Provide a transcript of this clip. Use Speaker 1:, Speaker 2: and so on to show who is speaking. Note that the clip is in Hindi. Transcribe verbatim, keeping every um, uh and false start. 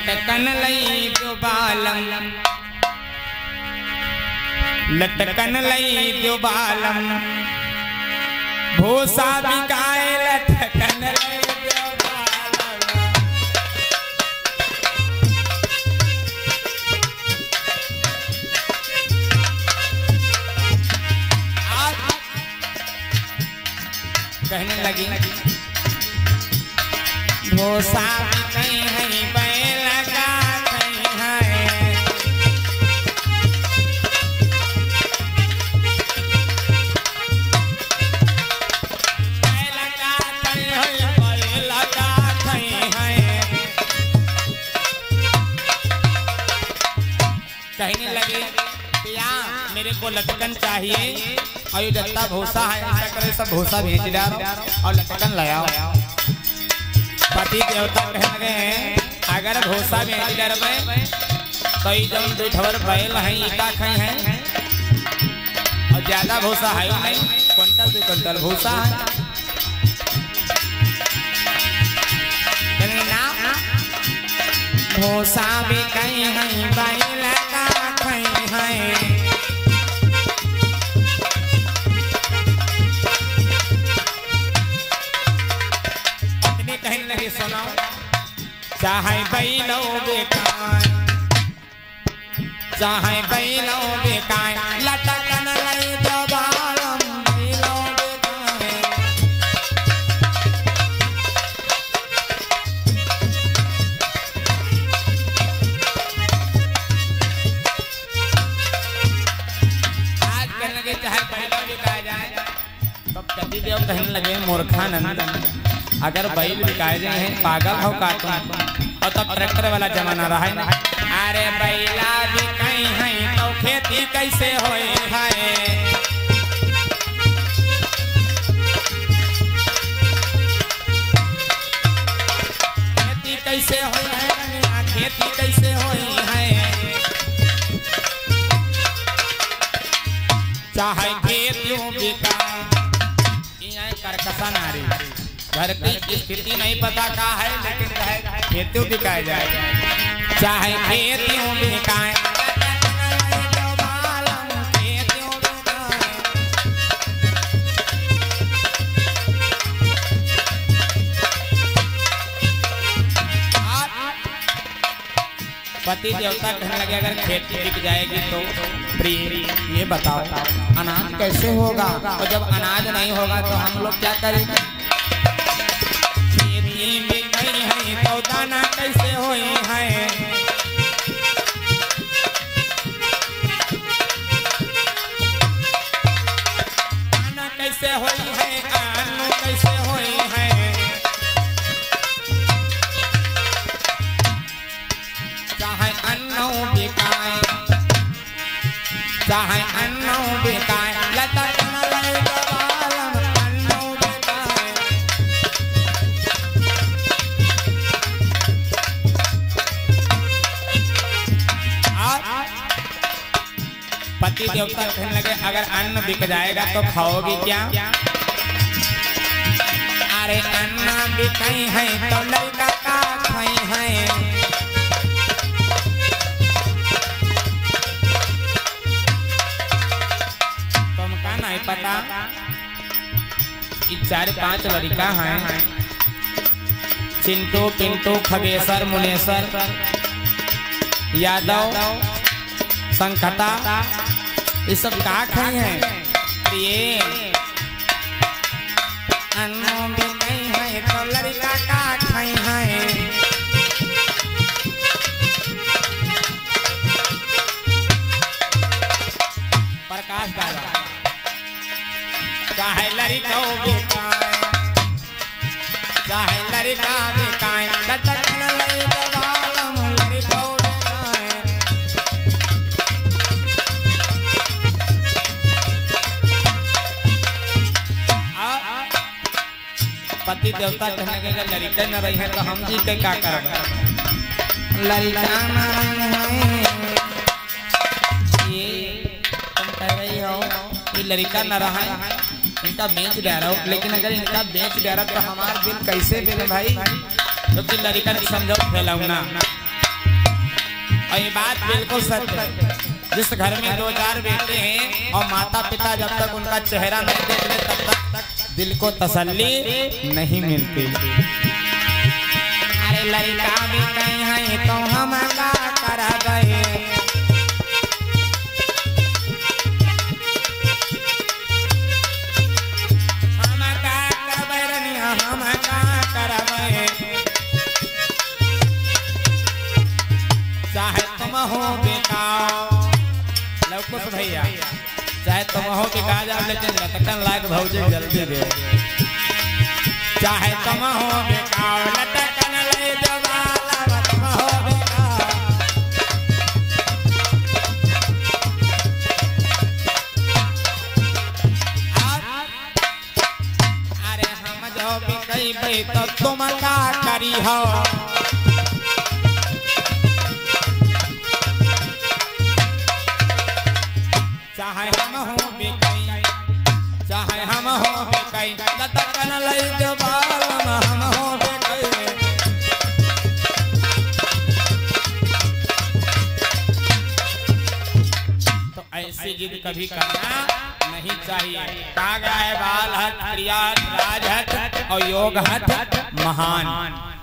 Speaker 1: लटकन लई जो बालम लटकन लई जो बालम भूसा बिकाए लटकन लई जो बालम। आज कहने लगी भूसा बिकाई है बैल का कहने लगे पिया मेरे को लटकन चाहिए और ये जत्ता भूसा है ऐसा करे सब भूसा भेज डालो और लटकन ले आओ। पति देवता कहने लगे अगर भूसा भेज डालबे तो ये जब दूठवर बैल है इका खाई है और ज्यादा भूसा है नहीं क्विंटल दो क्विंटल भूसा है ना भूसा भी कहीं है बैल का कहीं है। अपने कहने लगे सुनाओ चाहे बैलो बेकार चाहे बैलो बेकार लटकन लई जो बालम बैलो बेकार। आज कहने लगे चाहे बैलो बिकाया जाए तब कभी देव कहने लगे मूर्खा नंदन अगर बैल बिकाए जाए हैं पागल हो का तुम और तब ट्रैक्टर वाला जमाना रहा है ना। अरे बैला बिकाई है तो खेती कैसे होए है खेती कैसे होए है खेती कैसे होए है चाहे खेतियों बिकाए करकसा नारी घर की स्थिति नहीं पता का है लेकिन खेतियों बिकाए जाए चाहे खेतियों बिकाए पति देवता कहने लगे अगर खेती बिक जाएगी तो प्रिय ये बताओ अनाज कैसे होगा और जब अनाज नहीं होगा तो हम लोग क्या करेंगे। खेती बिक गई है तो दाना कैसे होए है दाना कैसे होई है अन्न कैसे होई है चाहे अन्न बिकाए चाहे अन्न बिकाए लटकन लई जो बालम अन्न बिकाए। पति देवता कहने लगे अगर अन्न बिक जाएगा तो खाओगी क्या। अरे अन्न बिकाई है तो लड़का का खाई है नहीं पता चार पांच लड़का हैं चिंटू पिंटू खगेश्वर मुनेश्वर यादव संखता ये सब का खाई हैं प्रिय अन्न भी नहीं है तो लड़का का खाई हैं। प्रकाश दादा चाहे लड़का बिकाए चाहे लड़का बिकाए लटकन लई जो बालम लड़का बिकाए। पति देवता कहने के लड़का न रही है तो हम जी के क्या करब लड़का न रही ये तुम कह रही हो ये लड़का न रहा है इनका बेच दे रहा हूँ लेकिन अगर इनका बेच दे रहा तो हमारा बिल कैसे बिल भाई क्योंकि तो लड़का नहीं समझो फैलाऊ ना और ये बात बिल्कुल सत्य है। जिस घर में दो चार बेटे हैं और माता पिता जब तक उनका चेहरा नहीं देख ले तब तक दिल को तसल्ली नहीं मिलती। अरे लड़का भी कहीं है तो हम का करा गए, हम का करबनिया हम का करबे, चाहे तुम हो बेकार लवकुश भैया, चाहे तुम हो बेकार जाओ लेकिन लटकन लायक भौजी जल्दी दे, चाहे तुम हो बेकार लटकन ले जवाला तुम हो बेकार। अरे हम जो भी कही तो तुम का करी हो, चाहे हम हो बेकई, चाहे हम हो बेकई लटकन ले जवाला हम हो बेकई। तो ऐसी जिद कभी करना नहीं चाहिए। कागा है बाल हट, क्रिया राज हट और योग हट महान।